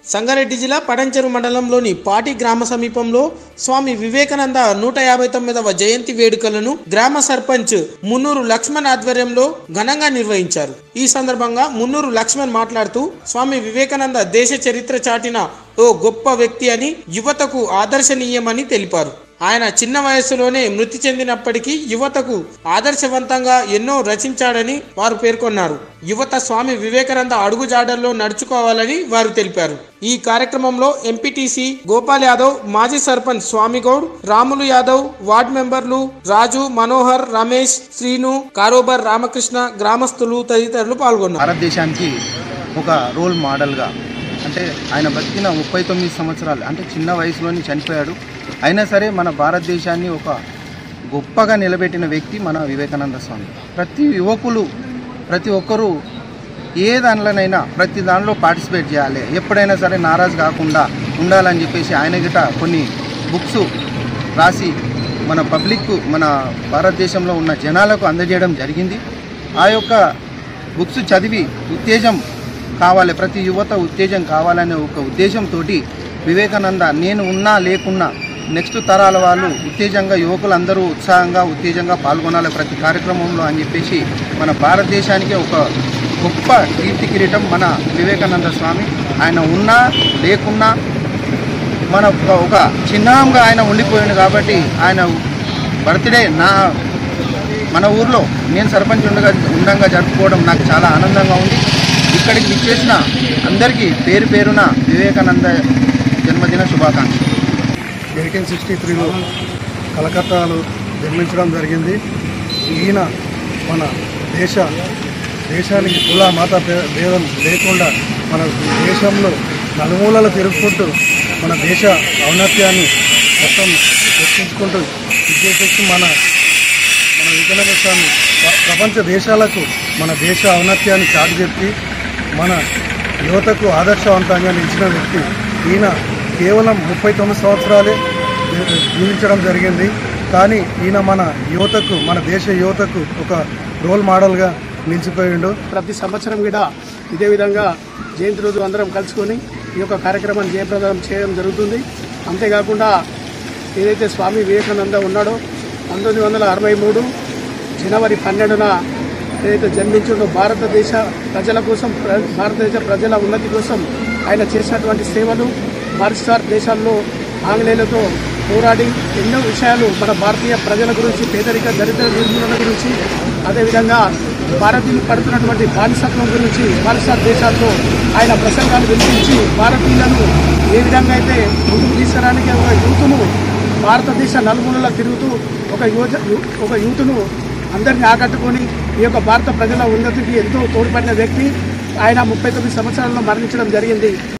సంగారెడ్డి జిల్లా పడంచెరు మండలంలోని పాటి గ్రామ సమీపంలో స్వామి వివేకానంద 159వ జయంతి వేడుకలను గ్రామ సర్పంచ్ మున్నూరు లక్ష్మణ్ ఆధ్వర్యంలో ఘనంగా నిర్వహించారు। ఈ సందర్భంగా మున్నూరు లక్ష్మణ్ మాట్లాడుతూ స్వామి వివేకానంద దేశ చరిత్ర చాటిన ఓ గొప్ప వ్యక్తి అని, యువతకు ఆదర్శనీయమని తెలిపారు। ఆయన చిన్న వయస్సులోనే మృతి చెందినప్పటికీ యువతకు ఆదర్శవంతంగా ఎన్నో రచించాడని వారు పేర్కొన్నారు। యువత స్వామి వివేకానంద అడుగుజాడల్లో నడుచుకోవాలని వారు తెలిపారు। ఈ కార్యక్రమంలో ఎంపీటీసీ గోపాల్ యాదవ్, మాజీ సర్పంచ్ స్వామిగౌడ్, రాములు యాదవ్, వార్డు మెంబర్లు రాజు, మనోహర్, రమేష్, శ్రీను, కారోబర్ రామకృష్ణ, గ్రామస్తులు తదితరులు పాల్గొన్నారు। భారతదేశానికి ఒక రోల్ మోడల్గా అంటే ఆయన బతికిన 39 సంవత్సరాలు అంటే చిన్న వయసులోని చనిపోయాడు। అయినా సరే మన భారతదేశాన్ని ఒక గొప్పగా నిలబెట్టిన వ్యక్తి మన వివేకానంద స్వామి। ప్రతి యువకులు ప్రతి ఒక్కరూ ఏ దానిలోనైనా ప్రతి దానిలో పార్టిసిపేట్ చేయాలి, ఎప్పుడైనా సరే నారాజు కాకుండా ఉండాలని చెప్పేసి ఆయన గిట కొన్ని బుక్స్ రాసి మన పబ్లిక్ మన భారతదేశంలో ఉన్న జనాలకు అందజేయడం జరిగింది। ఆ యొక్క బుక్స్ చదివి ఉత్తేజం కావాలి, ప్రతి యువత ఉత్తేజం కావాలనే ఒక ఉద్దేశంతో వివేకానంద నేను ఉన్నా లేకున్నా నెక్స్ట్ తరాల వాళ్ళు ఉత్తేజంగా యువకులందరూ ఉత్తేజంగా పాల్గొనాలి ప్రతి కార్యక్రమంలో అని చెప్పేసి మన భారతదేశానికి ఒక గొప్ప కీర్తి కిరీటం మన వివేకానంద స్వామి। ఆయన ఉన్నా లేకున్నా మన ఒక చిహ్నంగా ఆయన ఉండిపోయాడు కాబట్టి ఆయన బర్త్డే మన ఊర్లో నేను సర్పంచ్ ఉండగా జరుపుకోవడం నాకు చాలా ఆనందంగా ఉంది। ఇక్కడికి విచ్చేసిన అందరికీ పేరు పేరున వివేకానంద జన్మదిన శుభాకాంక్షలు। 1863లో కలకత్తాలో జన్మించడం జరిగింది। ఈయన మన దేశానికి కుల మత భేదం లేకుండా మన దేశంలో నలుమూలలు తిరుగుకుంటూ మన దేశ ఔన్నత్యాన్ని మొత్తం చర్చించుకుంటూ విజయించి మన వివేకానంద స్వామి ప్రపంచ దేశాలకు మన దేశ ఔన్నత్యాన్ని చాటి చెప్పి మన యువతకు ఆదర్శవంతంగా నిలిచిన వ్యక్తి ఈయన। కేవలం 39 సంవత్సరాలే జీవించడం జరిగింది, కానీ ఈయన మన యువతకు మన దేశ యువతకు ఒక రోల్ మోడల్గా నిలిచిపోయిండు। ప్రతి సంవత్సరం కూడా ఇదే విధంగా జయంతి రోజు అందరం కలుసుకొని ఈ యొక్క కార్యక్రమాన్ని జయప్రదం చేయడం జరుగుతుంది। అంతేకాకుండా ఏదైతే స్వామి వివేకానంద ఉన్నాడో 1963 జనవరి 12న ఏదైతే జన్మించిండో భారతదేశ ప్రజల కోసం, భారతదేశ ప్రజల ఉన్నతి కోసం ఆయన చేసినటువంటి సేవలు, మారిస్టార్ దేశాల్లో ఆంగ్లేయులతో పోరాడి ఎన్నో విషయాలు మన భారతీయ ప్రజల గురించి, పేదరిక దరిద్ర నిర్మూలన గురించి, అదేవిధంగా భారతీయులు పడుతున్నటువంటి బానిసత్వం గురించి మారిస్టార్ దేశాల్లో ఆయన ప్రసంగాలు వినిపించి భారతీయులను ఏ విధంగా అయితే ముందుకు తీసుకురావడానికి ఒక యూత్ను భారతదేశ నలుమూలలా తిరుగుతూ ఒక యూత్ను అందరినీ ఆకట్టుకొని ఈ యొక్క భారత ప్రజల ఉన్నతికి ఎంతో తోడ్పడిన వ్యక్తి ఆయన 39 సంవత్సరాల్లో మరణించడం జరిగింది।